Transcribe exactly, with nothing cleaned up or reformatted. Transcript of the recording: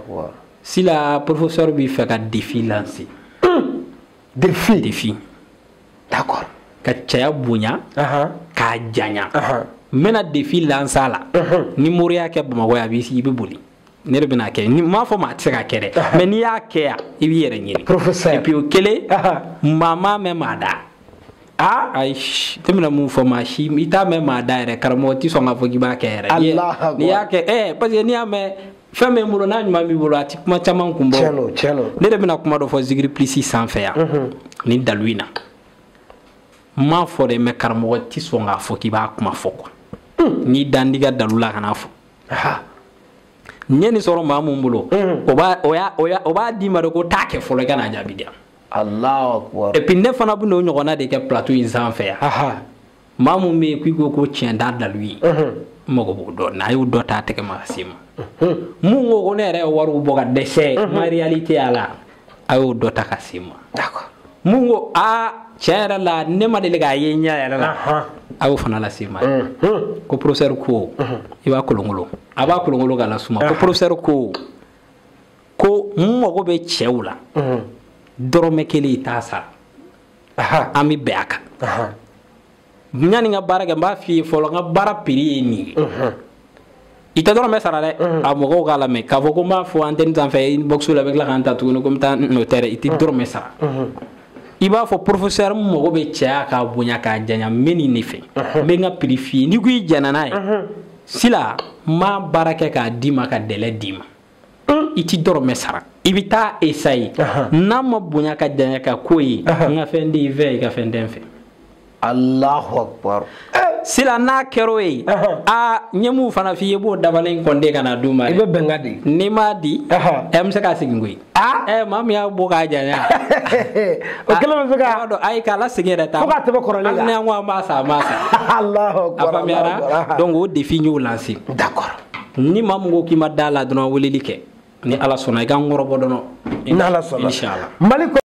Si la professeur lui fait un défi lancé. Défi. Défi. D'accord. Ka caya bonya. Aha. Ka janya. Aha. Mena défi lancé là. Ni Moriya ke Bamako ya bi si be boli. Ne de bena ke ni ma fo ma tse ka kere. Mais ni ya ke ya i bi yere nyini. Professeur. Et puis au kele Aha. mama me mada. Ah ay temina mu fo ma shi ita me mada ere karamo ti so nga fo gi ba ke ere. Allah. Ni ya ke eh parce que ni ya me femme mulo na nyuma mi bolo ati kuma chaman kumbo. Cello, cello. Ne de bena kuma do fo zigri plisi sans faire. Ni daluina. Ma fo de me karamo ti so nga fo gi ba kuma fo ko. Ni dandiga dalula kana fo. Aha. Nyeni soro mamu mbulo oba oya oya oba di maro ko take fo le kana jabi dia. Allahu akbar. Et puis ne fana bu no nyogona de ke plateau insan fe ya. Aha. Mamu me ku go ko tien da dalui. Mogo bo do na yu do ta teke masima. Mu ngo ko ne re waru boga déchet ma réalité ala ayu do ta kasima. D'accord. Mu ngo a tiara la ne ma de le ga yenya ya la. Aha. Ayu fana la sima. Ko professeur ko iba kolongolo. Aba kolongolo ga la suma. Ko professeur ko ko mu mogo be chewla. Dorome kele tasa. Aha. Ami beaka. Aha. Nyani nga bara ga mba fi folo nga bara piri ni. Ita dorome sara le amogo ga la me ka foko ma fo antenne tan fe inbox la avec la kanta tu no comme tan notaire iti dorome sara. Iba fo professeur mo be chia ka bunya ka janya meni ni fe. Me nga piri fi ni gui jana nai. Sila ma barake ka dima ka dele dima. Iti dorome sara. Ibita esai. Nama bunya ka janya ka koyi nga fendi ve ka fendenfe. Allahu akbar. Sila na kero yi a nyemu fana fi yebo dabalen konde kana duma Ibe bengadi. ni ma di em se ka sigingui Ah eh mam ya bo ka janya o kele me ka do ay kala sigere ta ko ka tebe korole ne ngwa ma sa ma sa Allahu akbar. afamiara donc o défi ñu lancer D'accord. ni mam ngo ki ma dala dono woleli ke ni ala sona ga ngoro bodono Inshallah. inshallah Malik